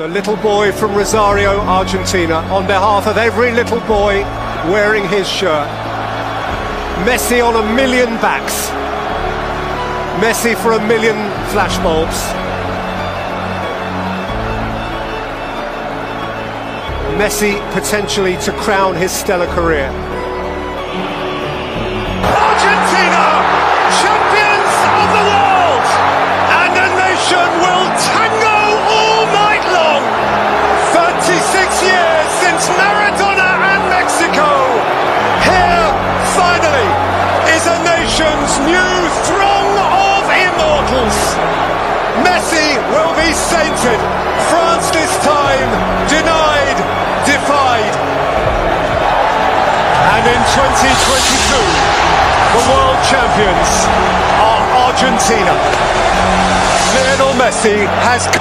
The little boy from Rosario, Argentina, on behalf of every little boy wearing his shirt. Messi on a million backs. Messi for a million flashbulbs. Messi potentially to crown his stellar career. Argentina, champions of the world, and the nation will tango all night long. 36 years since Maradona and Mexico. Here, finally, is a nation's new throng of immortals. Messi will be sainted. France this time denied, defied. And in 2022, the world champions are Argentina. Lionel Messi has